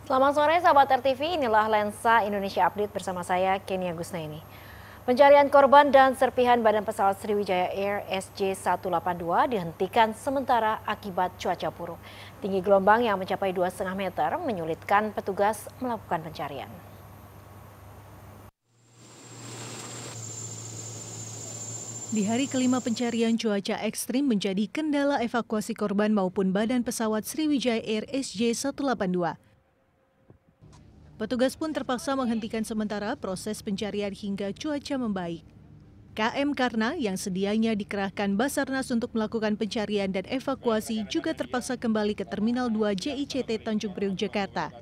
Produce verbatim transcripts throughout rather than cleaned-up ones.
Selamat sore sahabat R T V, inilah Lensa Indonesia Update bersama saya Kenia Gusnaini. Pencarian korban dan serpihan badan pesawat Sriwijaya Air S J seratus delapan puluh dua dihentikan sementara akibat cuaca buruk. Tinggi gelombang yang mencapai dua koma lima meter menyulitkan petugas melakukan pencarian. Di hari kelima pencarian, cuaca ekstrim menjadi kendala evakuasi korban maupun badan pesawat Sriwijaya Air S J seratus delapan puluh dua. Petugas pun terpaksa menghentikan sementara proses pencarian hingga cuaca membaik. K M Karna yang sedianya dikerahkan Basarnas untuk melakukan pencarian dan evakuasi juga terpaksa kembali ke Terminal dua J I C T Tanjung Priok, Jakarta.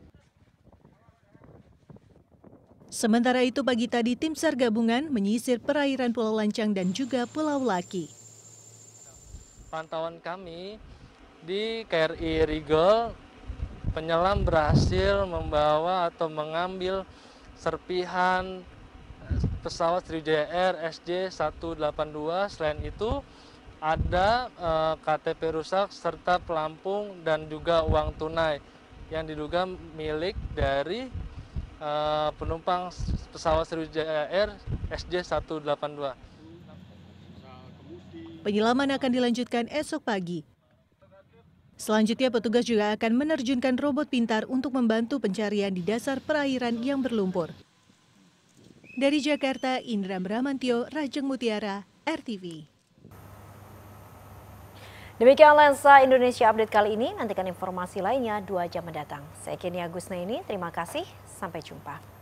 Sementara itu pagi tadi tim SAR gabungan menyisir perairan Pulau Lancang dan juga Pulau Laki. Pantauan kami di K R I Rigel, penyelam berhasil membawa atau mengambil serpihan pesawat Sriwijaya Air S J seratus delapan puluh dua. Selain itu ada eh, K T P rusak serta pelampung dan juga uang tunai yang diduga milik dari eh, penumpang pesawat Sriwijaya Air S J seratus delapan puluh dua. Penyelaman akan dilanjutkan esok pagi. Selanjutnya petugas juga akan menerjunkan robot pintar untuk membantu pencarian di dasar perairan yang berlumpur. Dari Jakarta, Indra Bramantio, Rajeng Mutiara, R T V. Demikian Lensa Indonesia Update kali ini, nantikan informasi lainnya dua jam mendatang. Saya Kenia Gusnaini, terima kasih, sampai jumpa.